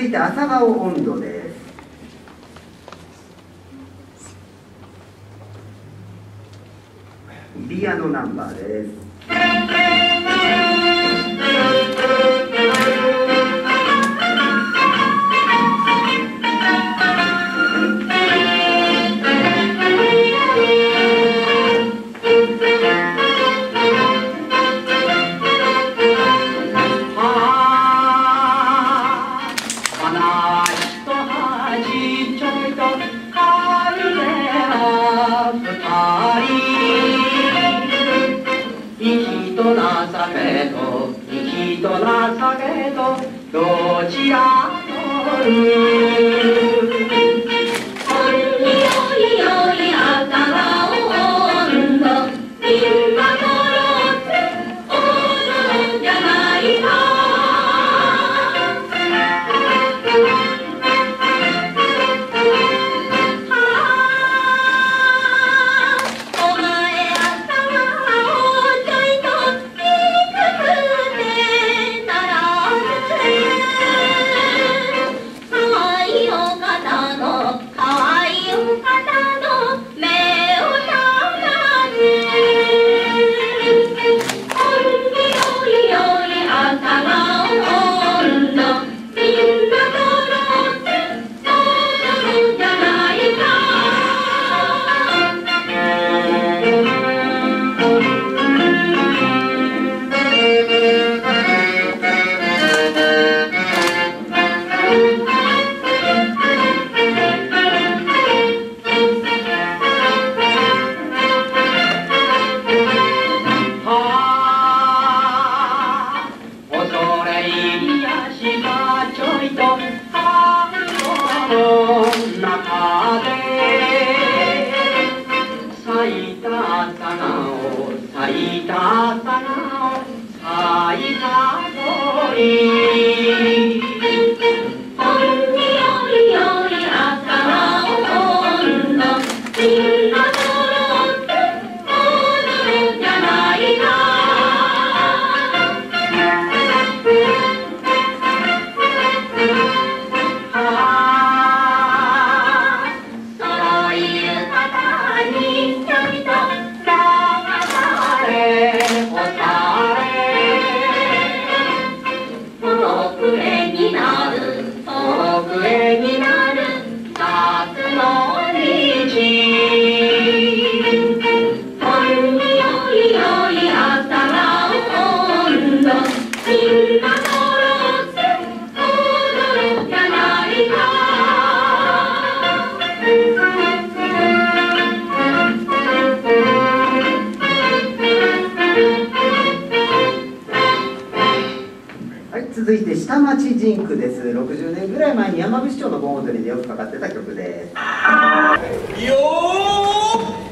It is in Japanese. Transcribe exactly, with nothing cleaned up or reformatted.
続いて朝顔温度です。日比谷のナンバーです。 どちらのるほんによいよい朝顔温度みんな揃って踊るんじゃないかお前朝顔ちょいと低くてなら咲いた花を咲いた花を咲いた鳥ほんによいよい朝顔温度みんな揃って踊るんじゃないか続いて下町ジンクです。ろくじゅうねんぐらい前に山伏町の盆踊りでよくかかってた曲です。 よー